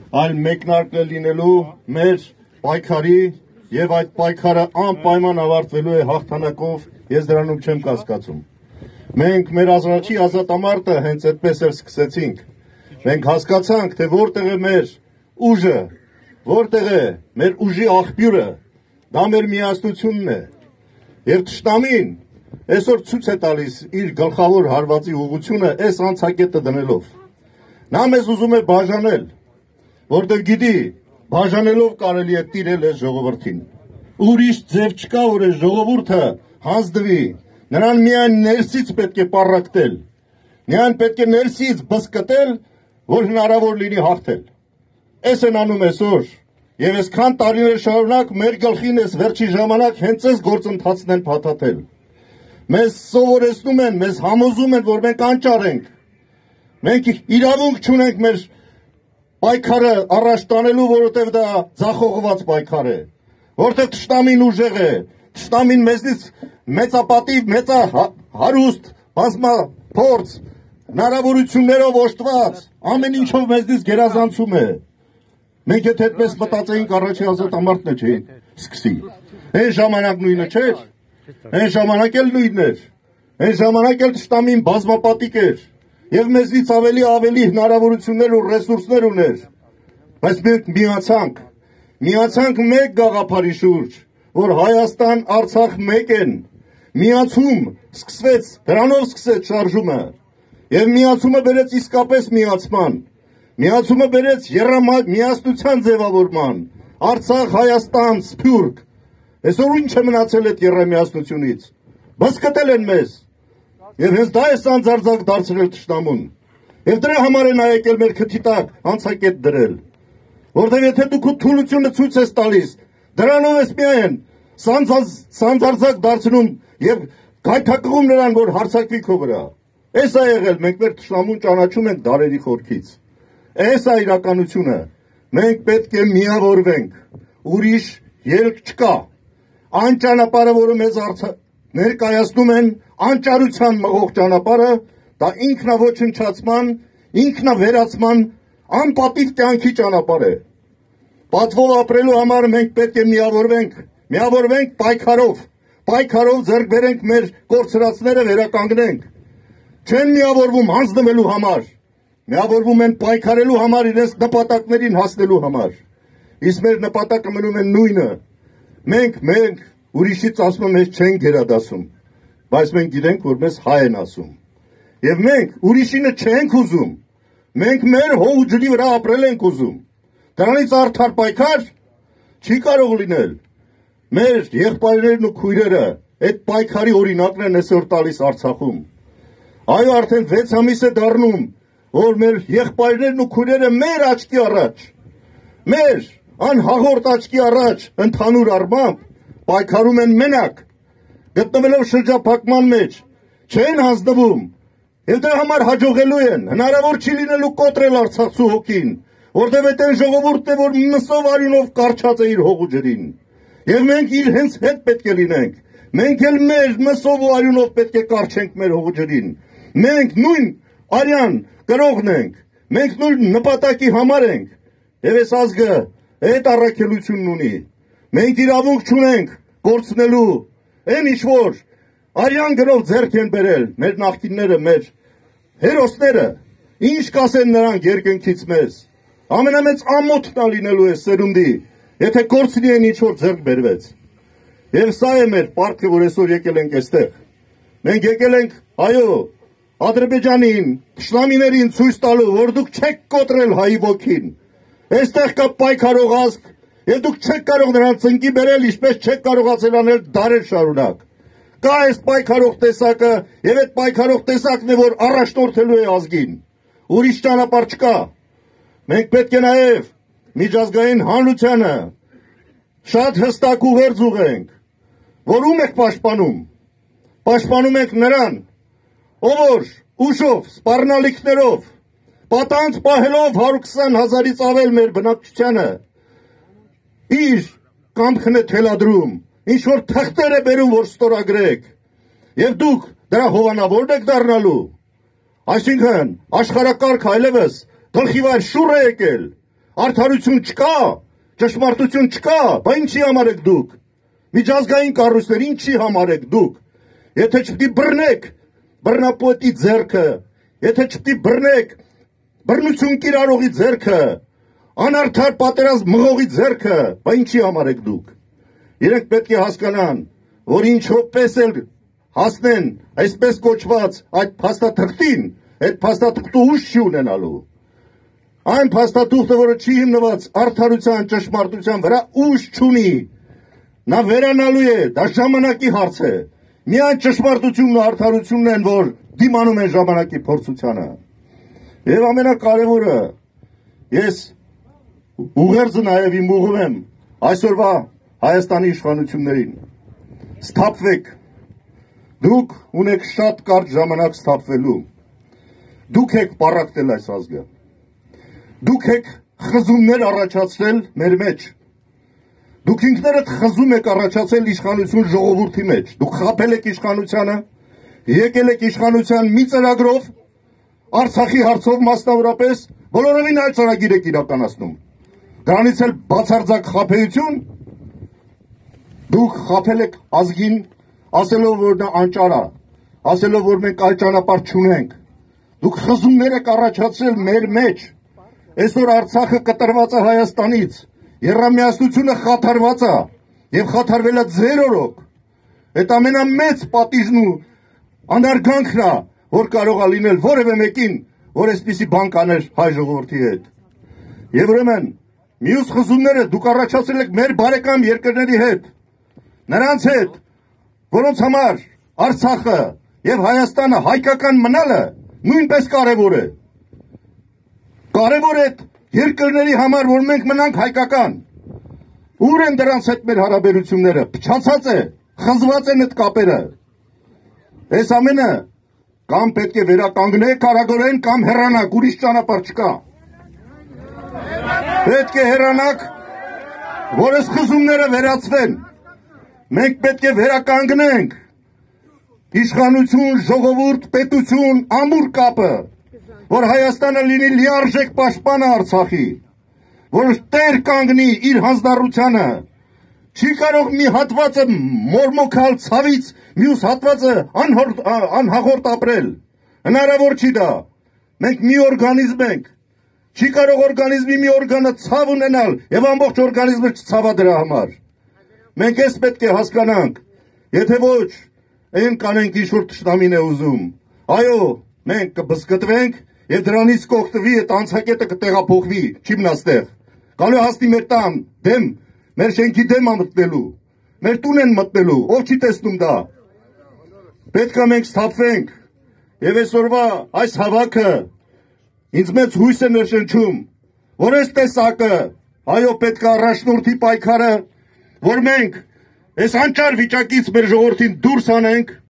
այլ մեկնարկն է լինելու մեր պայքարի եւ այդ պայքարը անպայման ավարտվելու է հաղթանակով, ես դրանում չեմ կասկածում։ Մենք մեր առաջի ազատամարտը հենց այդպես էլ սկսեցինք։ Մենք հասկացանք, թե որտեղ է մեր ուժը, որտեղ է մեր ուժի աղբյուրը, դա մեր միասնությունն է։ Եվ թշնամին այսօր ցույց է տալիս իր գլխավոր հարվածի ուղղությունը այս անցակետը դնելով։ Նա մեզ ուզում է բաժանել, որտեղ գիտի, բաժանելով կարելի է տիրել այս ժողովրդին։ Ուրիշ ձև չկա, որ այս ժողովուրդը հանձնվի, նրան միայն ներսից պետք է պառակտել, նրան պետք է ներսից բզկտել, որ հնարավոր լինի հաղթել։ Այս են անում այսօր, եւ այսքան տարիներ շարունակ մեր գլխին այս վերջի ժամանակ հենց այս գործընթացն են փաթաթել։ Մեզ սովորեցնում են, մեզ համոզում են, որ մենք անճար ենք։ Մենք իրավունք չունենք մեր պայքարը առաջ տանելու, որովհետև դա ձախողված պայքար է, որովհետև թշնամին ուժեղ է, թշնամին մեզնից մեծապատիվ, մեծահարուստ, բազմափորձ, հնարավորություններով օժտված, ամեն ինչով մեզնից գերազանցում է։ Մենք եթե այդպես մտածեինք առաջի ազատամարտն չէինք սկսի։ Այն ժամանակ նույնը չէր, այն ժամանակ էլ նույնն էր, այն ժամանակ էլ թշնամին բազմապատիկ էր եւ մեզնից ավելի հնարավորություններ ու ռեսուրսներ ուներ, բայց մենք միացանք մեկ գաղափարի շուրջ, որ Հայաստան, Արցախ մեկ են, միացում սկսվեց, դրանով սկսեց շարժումը եւ միացումը բերեց իսկապես միացման, միացումը բերեց միասնության ձևավորման, Արցախ, Հայաստան, Սփյուռք, այսօր ինչ է մնացել այդ եռամիասնությունից, բզկտել են մեզ, եւ հենց դա է սանձարձակ դարձրել թշնամուն, եւ դրա համար է նա եկել մեր քթի տակ անցակետ դրել, որտեղ եթե դու քո թուլությունը ցույց ես տալիս, դրանով ես միայն սանձարձակ դարձնում եւ գայթակղում նրան, որ հարձակվի քո վրա, այս է եղել, մենք մեր թշնամուն ճանաչում ենք դարերի խորքից, այս է իրականությունը, մենք պետք է միավորվենք, ուրիշ ելք չկա, անճանապարհը, որը մեզ ներկայացնում են, անճարության մղող ճանապարհը, դա ինքնաոչնչացման, ինքնավերացման, անպատիվ կյանքի ճանապարհ է։ Պատվով ապրելու համար մենք պետք է միավորվենք պայքարով ձեռք բերենք մեր կորցրածները վերականգնենք։ Չեն միավորվում հանձնվելու համար, միավորվում են պայքարելու համար, իրենց նպատակներին հասնելու համար։ Իսկ մեր նպատակը մնում է նույնը։ Մենք ուրիշից ասում եմ, մեզ չեն գերադասում, բայց մենք գիտենք, որ մեզ հայ են ասում։ Եվ մենք ուրիշինը չենք ուզում, մենք մեր հող ու ջրի վրա ապրել ենք ուզում։ Դրանից արդար պայքար չի կարող լինել։ Մեր եղբայրներն ու քույրերը այդ պայքարի օրինակն են այսօր տալիս Արցախում։ Այո, արդեն 6 ամիս է դառնում, որ մեր եղբայրներն ու քույրերը մեր աչքի առաջ, մեր անհաղորդ աչքի առաջ ընդհանուր առմամբ պայքարում են մենակ, գտնվելով շրջափակման մեջ, չեն հանձնվում, եւ դրա համար հաջողելու են, հնարավոր չի լինելու կոտրել Արցախցու հոգին, որտեղ այդ ժողովուրդն է, որ մսով արյունով կարճած է իր հող ու ջրին, եւ մենք իր հենց հետ պետք է լինենք, մենք էլ մեր մսով ու արյունով պետք է կարճենք մեր հող ու ջրին, մենք նույն արյան կրողն ենք, մենք նույն նպատակի համար ենք, եւ այս ազգը այդ առաքելությունն ունի, մենք իրավունք չունենք կորցնելու, այն ինչ որ արյան գրով ձեռք են բերել մեր նախկինները, մեր հերոսները, ինչ կասեն նրանք երկնքից մեզ, ամենամեծ ամոթն լինելու է սերունդի, եթե կորցնի են ինչ որ ձեռք բերվեց։ Եվ սա է մեր պարտքը, որ այսօր եկել ենք այստեղ։ Մենք եկել ենք, այո, Ադրբեջանին, թշնամիներին ցույց տալու, որ դուք չեք կոտրել հայի ոգին։ Այստեղ կա պայքարող ազգ, եւ դուք չեք կարող նրան ծնկի բերել, ինչպես չեք կարողացել անել դարեր շարունակ։ Կա այս պայքարող տեսակը, եւ այդ պայքարող տեսակն է, որ առաջնորդելու է ազգին։ Ուրիշ ճանապարհ չկա։ Մենք պետք է նաեւ միջազգային հանրությանը շատ հստակ ուղերձ ուղենք, որ ում եք պաշտպանում։ Պաշտպանում եք նրան, ով որ ուժով, սպառնալիքներով, պատանդ պահելով 120,000-ից ավել մեր բնակչությանը, իր կամքն է թելադրում, ինչ որ թղթեր է բերում, որ ստորագրեք, եւ դուք դրա հովանավորն եք դառնալու, այսինքն աշխարհակարգ այլևս գլխի վար շուռ է եկել, Արդարություն չկա, ճշմարտություն չկա, բա ինչի համար եք դուք։ Միջազգային կառույցներ ինչի համար եք դուք։ Եթե չպետք է բռնեք բռնապետի ձեռքը, եթե չպետք է բռնեք բռնություն կիրառողի ձեռքը, անարդար պատերազմ մղողի ձեռքը, բա ինչի համար եք դուք։ Իրենք պետք է հասկանան, որ ինչով պես էլ հասնեն այսպես կոչված այդ փաստաթղթին, այդ փաստաթղթը ուժ չի ունենալու։ Այն փաստաթուղթը, որը չի հիմնված արդարության, ճշմարտության վրա, ուժ չունի։ Նա վերանալու է, դա ժամանակի հարց է։ Միայն ճշմարտությունն ու արդարությունն են, որ դիմանում են ժամանակի փորձությանը։ Եվ ամենակարևորը, ես ուղերձը նաև իմ ուղղում եմ այսօրվա Հայաստանի իշխանություններին։ Սթափվեք։ Դուք ունեք շատ կարճ ժամանակ սթափվելու։ Դուք եք պառակտել այս ազգը։ Դուք եք խզումներ առաջացրել մեր մեջ։ Դուք ինքներդ խզում եք առաջացել իշխանություն ժողովրդի մեջ։ Դուք խաբել եք իշխանությանը, եկել եք իշխանության մի ծրագրով, Արցախի հարցով մասնավորապես, բոլորովին այլ ծրագիր եք իրականացնում։ Դրանից էլ բացարձակ խաբեություն, դուք խաբել եք ազգին, ասելով, որ նա անճար է, ասելով, որ մենք այլ ճանապարհ չունենք։ Դուք խզումներ եք առաջացրել մեր մեջ։ Այսօր Արցախը կտրված է Հայաստանից, եռամիասնությունը խաթարված է եւ խաթարվել է ձեր օրոք։ Այդ ամենամեծ պատիժն ու անարգանքն է, որ կարող է լինել որևէ մեկին, որ այսպիսի բան կաներ հայ ժողովրդի հետ։ Եվ ուրեմն մյուս խզումները դուք առաջացրել եք մեր բարեկամ երկրների հետ, նրանց հետ, որոնց համար Արցախը եւ Հայաստանը հայկական մնալը նույնպես կարևոր է։ Կարևոր է երկրների համար, որ մենք մնանք հայկական։ Ուր են դրանց հետ մեր հարաբերությունները, փչացած է, խզված են այդ կապերը։ Այս ամենը կամ պետք է վերականգնեք արագորեն, կամ հեռանաք, ուրիշ ճանապարհ չկա։ Պետք է հեռանաք, որ այս խզումները վերացվեն։ Մենք պետք է վերականգնենք իշխանություն, ժողովուրդ, պետություն, ամուր կապը, որ Հայաստանը լինի լիարժեք պաշտպանը Արցախի, որ տեր կանգնի իր հանձնառությանը, չի կարող մի հատվածը մորմոքալ ցավից, մյուս հատվածը անհաղորդ ապրել, հնարավոր չի դա, մենք մի օրգանիզմ ենք, չի կարող օրգանիզմի մի օրգանը ցավ ունենալ եւ ամբողջ օրգանիզմը չցավա դրա համար, մենք ես պետք է հասկանանք, եթե ոչ, այն կանենք ինչ-որ թշնամին է ուզում, այո, մենք կբզկտվենք եւ դրանից կօգտվի այդ անցակետը կտեղափոխվի, չի մնաստեղ, գալու հասնի մեր տան, դեմ, մեր շենքի դեմ է մտնելու, մեր տուն են մտնելու, ով չի տեսնում դա, պետք է մենք սթափվենք եւ այսօրվա այս հավաքը ինձ մեծ հույս է ներշնչում, որ այս տեսակը, այո պետք է առաջնորդի պայքարը, որ մենք այս անճար վիճակից մեր ժողովրդին դուրս անենք